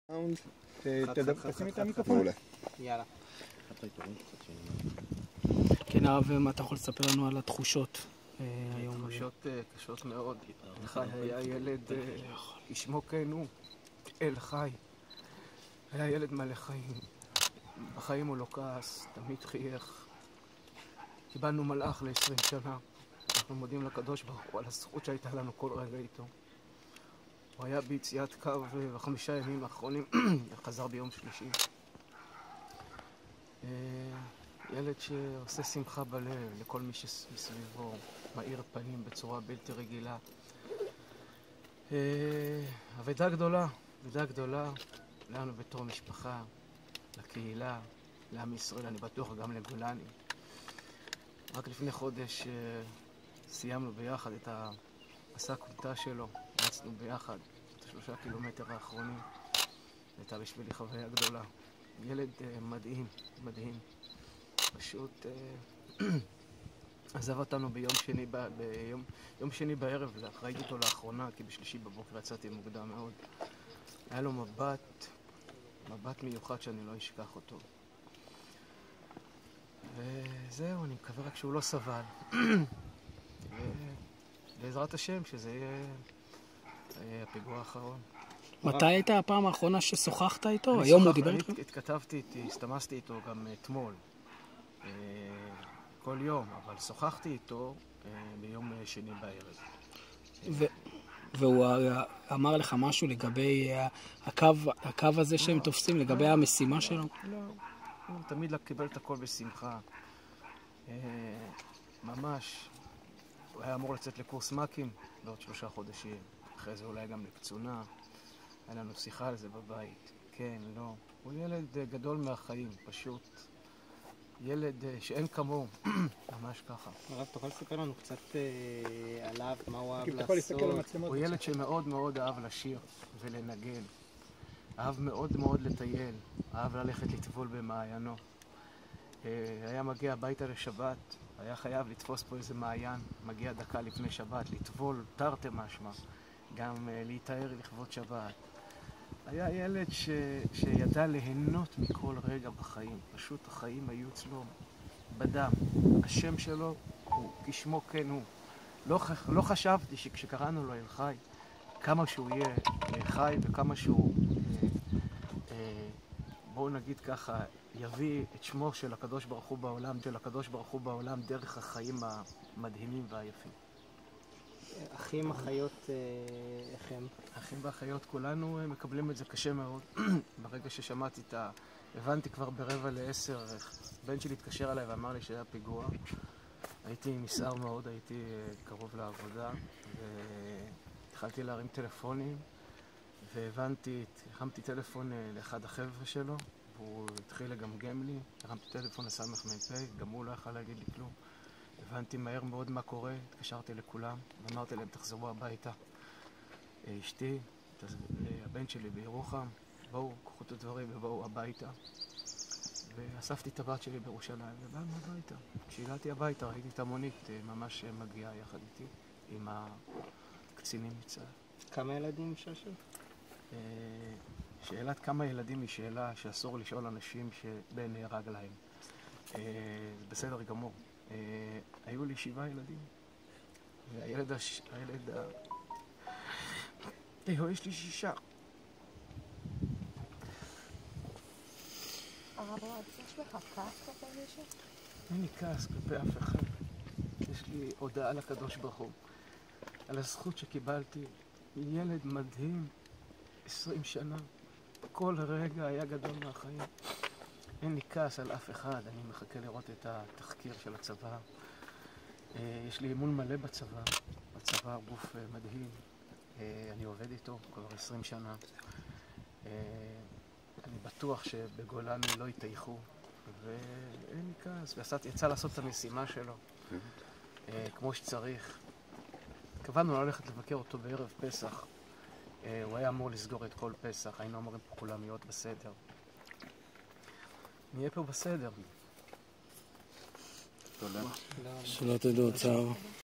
תשימי את המיקרופון. מעולה. יאללה. כן, הרב, מה אתה יכול לספר לנו על התחושות היום? תחושות קשות מאוד. חי היה ילד, כשמו כן הוא, אל חי. היה ילד מלא חיים. בחיים הוא לא כעס, תמיד חייך. קיבלנו מלאך ל-20 שנה. אנחנו מודים לקדוש ברוך הוא על הזכות שהייתה לנו כל רגע איתו. הוא היה ביציאת קו ב5 ימים האחרונים, חזר ביום שלישי. ילד שעושה שמחה בלב לכל מי שמסביבו, מאיר פנים בצורה בלתי רגילה. אבדה גדולה לנו בתור משפחה, לקהילה, לעם ישראל, אני בטוח גם לגולני. רק לפני חודש סיימנו ביחד את המסע כומתה שלו, רצנו ביחד את 3 קילומטר האחרונים. הייתה בשבילי חוויה גדולה. ילד מדהים, מדהים. פשוט עזב אותנו ביום שני בערב, ראיתי אותו לאחרונה, כי בשלישי בבוקר יצאתי מוקדם מאוד. היה לו מבט מיוחד שאני לא אשכח אותו. וזהו, אני מקווה רק שהוא לא סבל. בעזרת השם, שזה יהיה הפיגוע האחרון. מתי הייתה הפעם האחרונה ששוחחת איתו? היום הוא דיבר איתך? הסתמסתי איתו גם אתמול. כל יום, אבל שוחחתי איתו ביום שני בערב. והוא אמר לך משהו לגבי הקו הזה שהם תופסים, לגבי המשימה שלו? לא, הוא תמיד קיבל את הכל בשמחה. ממש. הוא היה אמור לצאת לקורס מ"כים בעוד 3 חודשים. אחרי זה אולי גם לקצונה. היה לנו שיחה על זה בבית. כן, לא. הוא ילד גדול מהחיים, פשוט. ילד שאין כמוהו, ממש ככה. הרב, תוכל לספר לנו קצת עליו, מה הוא אהב לעשות? הוא ילד שמאוד מאוד אהב לשיר ולנגן. אהב מאוד מאוד לטייל, אהב ללכת לטבול במעיינו. היה מגיע הביתה לשבת, היה חייב לתפוס פה איזה מעיין, מגיע דקה לפני שבת, לטבול תרתי משמע, גם להתאר לכבוד שבת. היה ילד שידע ליהנות מכל רגע בחיים. פשוט החיים היו אצלו בדם. השם שלו הוא כשמו כן הוא. לא חשבתי שכשקראנו לו אל חי, כמה שהוא יהיה חי וכמה שהוא, בואו נגיד ככה, יביא את שמו של הקדוש ברוך הוא בעולם, דרך החיים המדהימים והיפים. אחים, אחיות, איך הם? אחים ואחיות, כולנו מקבלים את זה קשה מאוד. ברגע ששמעתי הבנתי כבר ב9:45, בן שלי התקשר אליי ואמר לי שהיה פיגוע. הייתי נסער מאוד, הייתי קרוב לעבודה, והתחלתי להרים טלפונים, הרמתי טלפון לאחד החבר'ה שלו, והוא התחיל לגמגם לי, הרמתי טלפון לסמ"פ, גם הוא לא יכל להגיד לי כלום. הבנתי מהר מאוד מה קורה, התקשרתי לכולם, ואמרתי להם, תחזרו הביתה. אשתי, הבן שלי בירוחם, בואו, קחו את הדברים ובואו הביתה. ואספתי את הבת שלי בירושלים, ובאנו הביתה. כשהגעתי הביתה, ראיתי את המונית ממש מגיעה יחד איתי, עם הקצינים מצה"ל. כמה ילדים ששו? שאלת כמה ילדים היא שאלה שאסור לשאול אנשים שבן נהרג להם. זה בסדר גמור. היו לי 7 ילדים. והילד יש לי 6. הרב, יש לך כעס כלפי מישהו? אין לי כעס כלפי אף אחד. יש לי הודעה לקדוש ברוך הוא על הזכות שקיבלתי מילד מדהים, 20 שנה. כל רגע היה גדול מהחיים. אין לי כעס על אף אחד, אני מחכה לראות את התחקיר של הצבא. יש לי אמון מלא בצבא. הצבא הוא גוף מדהים. אני עובד איתו כבר 20 שנה. אני בטוח שבגולני לא יתייחו, ואין לי כעס. ויצא לעשות את המשימה שלו כמו שצריך. התכוונו ללכת לבקר אותו בערב פסח. הוא היה אמור לסגור את כל פסח, היינו אמורים פה כולם להיות בסדר. נהיה פה בסדר. תודה. שלא תדעו צער.